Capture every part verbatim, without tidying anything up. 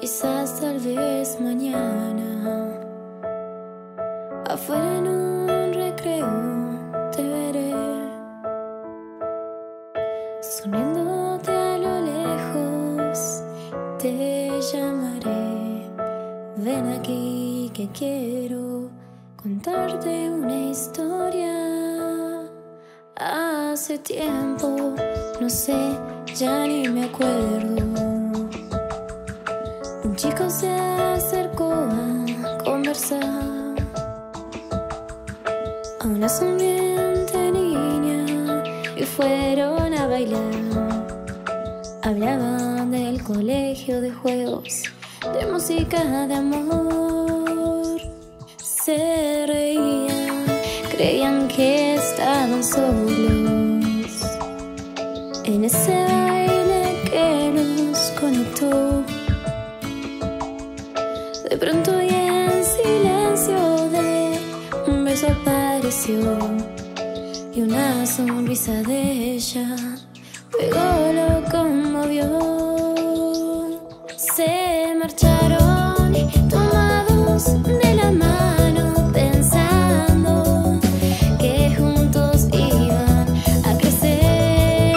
Quizás tal vez mañana, afuera en un recreo te veré, sonriéndote a lo lejos, te llamaré. Ven aquí que quiero contarte una historia. Hace tiempo, no sé, ya ni me acuerdo. Un chico se acercó a conversar a una sonriente niña y fueron a bailar. Hablaban del colegio, de juegos, de música, de amor. Se reían, creían que estaban solos en ese baile que los conectó. De pronto y en silencio de un beso apareció, y una sonrisa de ella luego lo conmovió. Se marcharon tomados de la mano, pensando que juntos iban a crecer.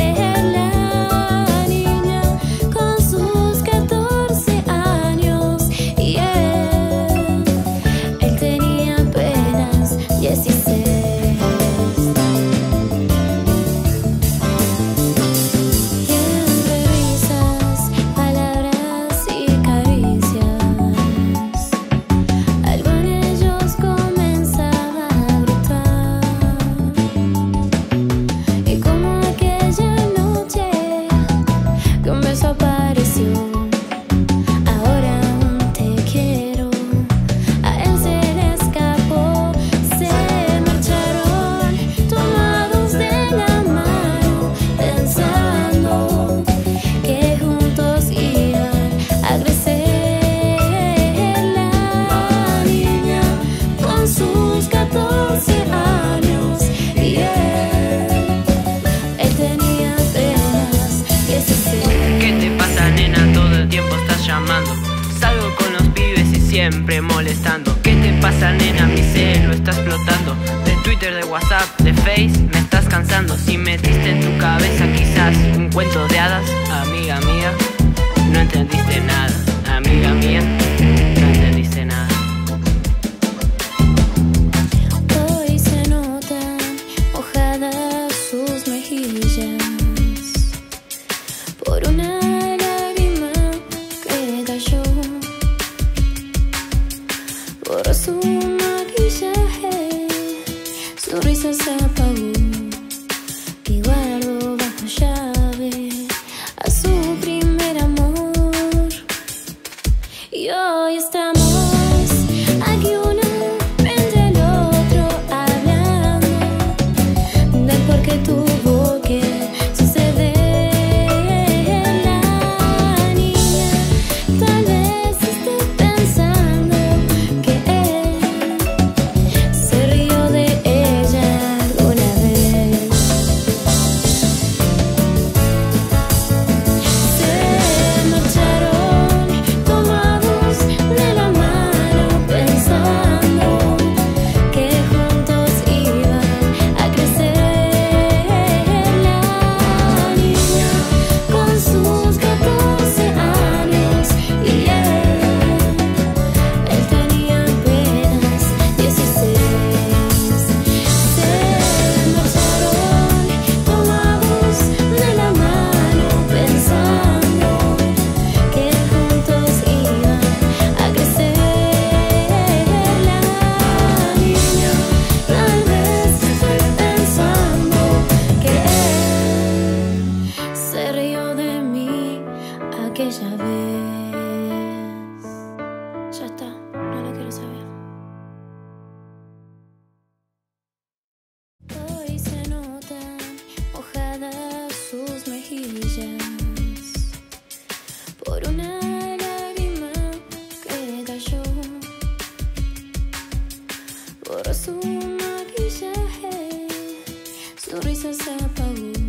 La niña con sus catorce años y él, él tenía apenas dieciséis. Salgo con los pibes y siempre molestando. ¿Qué te pasa, nena? Mi celo está explotando. De Twitter, de WhatsApp, de Face, me estás cansando. Si metiste en tu cabeza quizás un cuento de hadas, amiga mía, no entendiste nada. Amiga mía, no entendiste nada. Hoy se notan mojadas sus mejillas por una por su maquillaje, su risa se apagó y guardó bajo llave a su primer amor. Y hoy estamos aquí uno frente al otro, hablando del por qué tuvo que suceder. La niña tal vez esté pensando que se rió de ella alguna vez. Se marcharon tomados de la mano, pensando que juntos iban a crecer. La niña con sus catorce años y él, él tenía apenas dieciséis. Se marcharon tomados de la mano, pensando que juntos iban a crecer. La niña tal vez esté pensando que él se rió de mí aquella vez. Ya está, no la quiero saber. Hoy se notan mojadas sus mejillas por una lágrima que cayó, por su maquillaje, su risa se apagó